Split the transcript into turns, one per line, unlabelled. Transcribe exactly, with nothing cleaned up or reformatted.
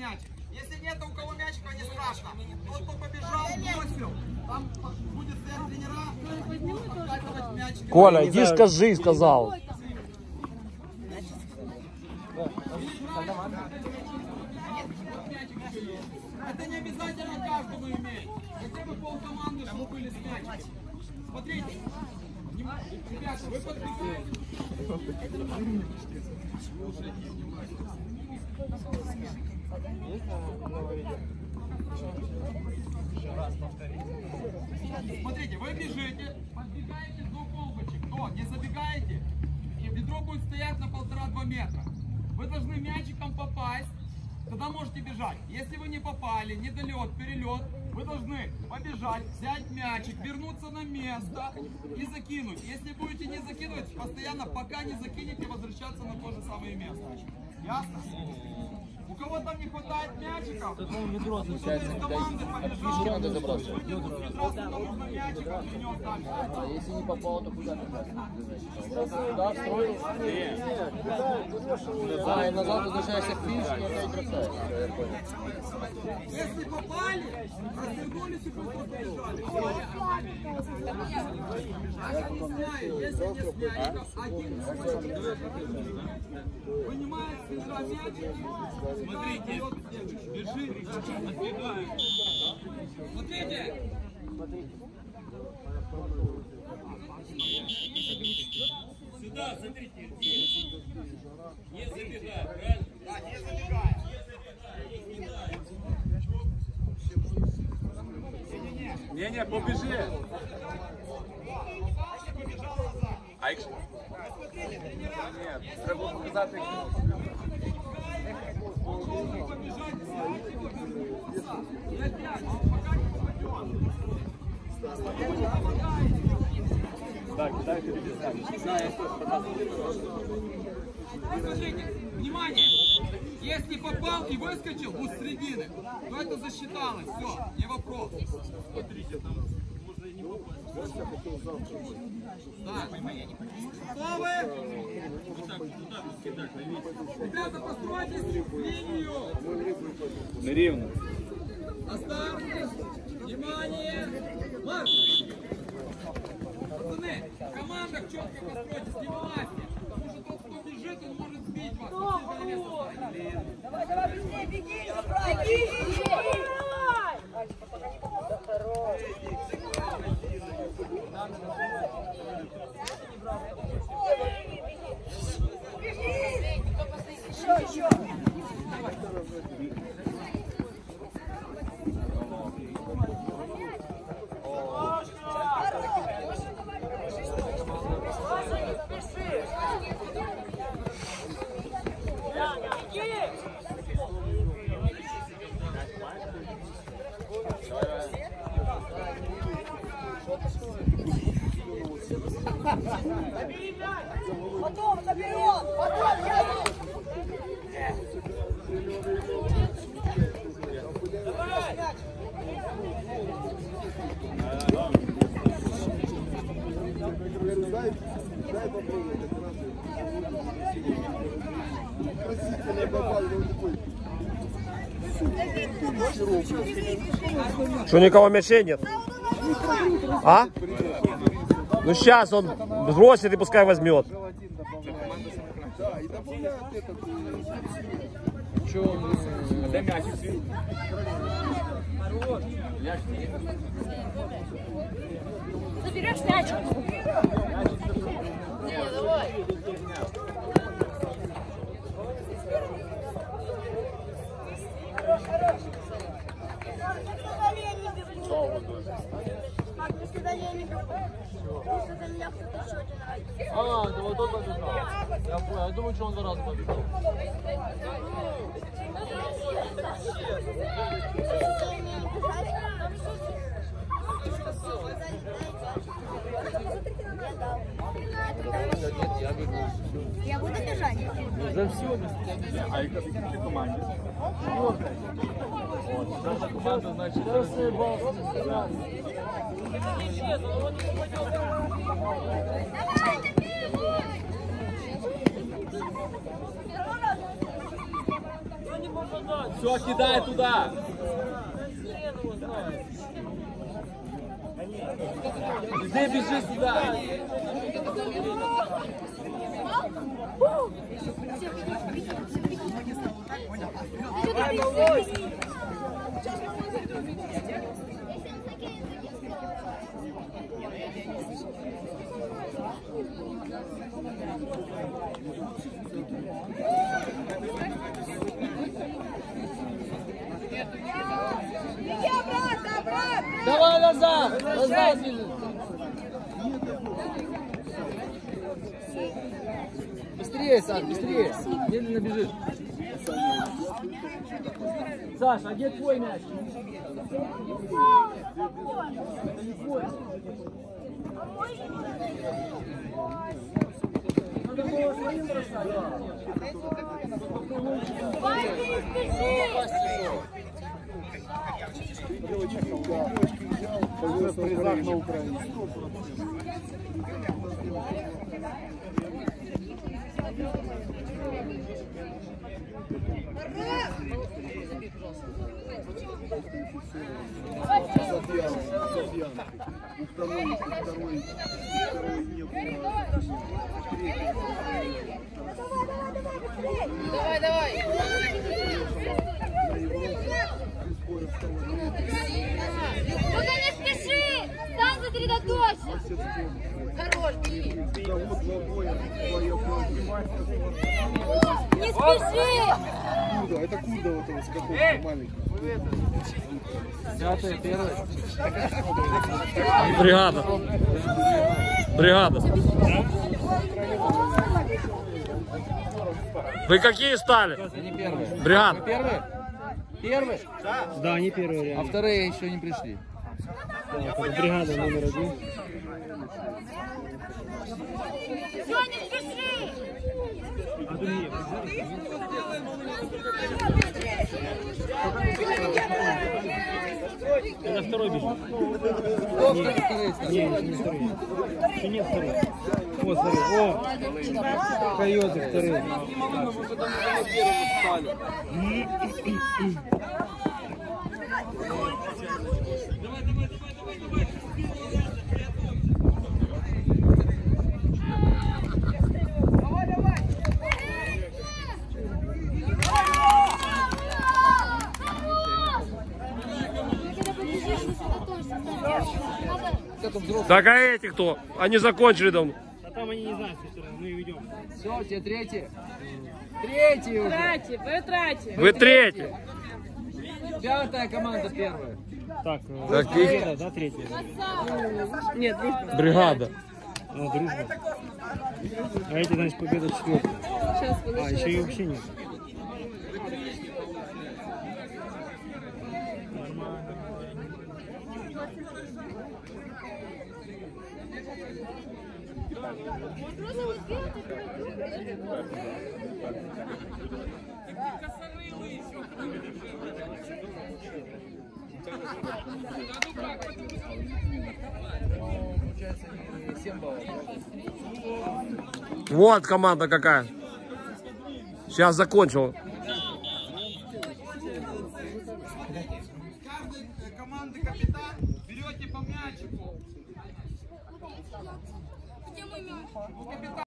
мячик. Если нет у кого мячика, не страшно. Тот, кто побежал, бросил, там будет стоять тренера, откатывать мячик.
Коля, иди скажи, сказал.
Это не обязательно каждому иметь. Хотя бы полкоманды, чтобы были с мячиком. Смотрите. Ребята, вы подбегаете. Смотрите, вы бежите, подбегаете с двух колбочек. Но не забегаете, и ведро будет стоять на полтора-два метра. Вы должны мячиком попасть, тогда можете бежать. Если вы не попали, недолет, перелет, вы должны побежать, взять мячик, вернуться на место и закинуть. Если будете не закидывать, постоянно, пока не закинете, возвращаться на то же самое место. Ясно? У кого там не хватает мячиков, кто из команды побежал, вынесут ведро, туда нужно мячиком, вернем дальше.
А если не попал, то куда ты? Да, встроил? Да, и назад возвращаешься к финишу, и опять бросаешь.
Если попали, развернулись и быстро побежали. Я не знаю, если не с мячиком, один вынимает с ведра мячик. Смотрите, бежит, отбегаем. Смотрите. Сюда, смотрите. Не забегай, правильно? Да, не забегай.
Не-не, побежи.
Побежал назад.
А якщо?
Смотрите, тренера.
Нет, треба показати.
Он должен побежать, взять его, вернуться и опять, пока не попадет. Вы не помогаете.
Так, дайте перестать.
Смотрите, внимание, если попал и выскочил вот с середины, то это засчиталось, все, не вопрос. Смотрите, там можно и не попасть. Да. Готовы? Ребята, постройтесь в линию.
Нерівно.
На старт. Внимание. Марш. Пацаны, в командах четко постройтесь, не вылазьте. Потому что тот, кто бежит, он может сбить вас.
Давай, давай, быстрее, беги! Беги! Беги! Еще, еще! Потом заберем! Потом я...
Дай попробовать. Простите, попал такой.
Что, никого мячей нет? А? Ну сейчас он бросит и пускай возьмет.
Да, и добавляет этот...
Че он... Дай мячик свій.
Заберешь мячик? Не, давай. Хорош, хорош.
А, это вот тот побежал. Я понял, я думаю, что он два раза побежал.
Я буду бежать.
Вже всі об'яснили. А яка в команді? Вот. Наша команда, значить, Все, кидай туда. Иди, бежи сюда.
Давай назад! Назад бежи! Быстрее, Саш, быстрее! Медленно бежи! Саша, а где твой мяч? Надо было своим бросать.
Девочки взял, повез призах на Украине. Софьяна, Софьяна. И второй, и второй, и второй не было.
Давай, давай. Ну не спеши! Сам сосредоточься! Хорош, бери! Не спеши!
Куда? Это куда вот это, с какого маленького?
Пятый, первый.
Бригада. Бригада. Вы какие стали?
Они первые.
Бригада.
Первые? Первые?
Да, они первые реально.
А вторые еще не пришли.
Так, это бригада номер один.
Все, не спеши!
А тут нет. Это второй бежит.
Кто вторые?
Не, еще не второй. Еще нет второй. Вот, смотри. О! Койоты вторые.
Так а эти кто? Они закончили давно.
А там они не знают, что мы ведем.
Все, тебе третий. Третий уже.
Тратьте, вы тратьте.
Вы третий.
Пятая команда первая.
Так,
Так,
победа, да, третья?
Нет, дружба.
Бригада.
А, дружба. А эти, значит, победа четвертая.
Сейчас вы
А, еще и вообще нет.
Вот команда какая. Сейчас закончил.
Каждой команды капитан берете по мячику.
Где мой мяч?
У капитана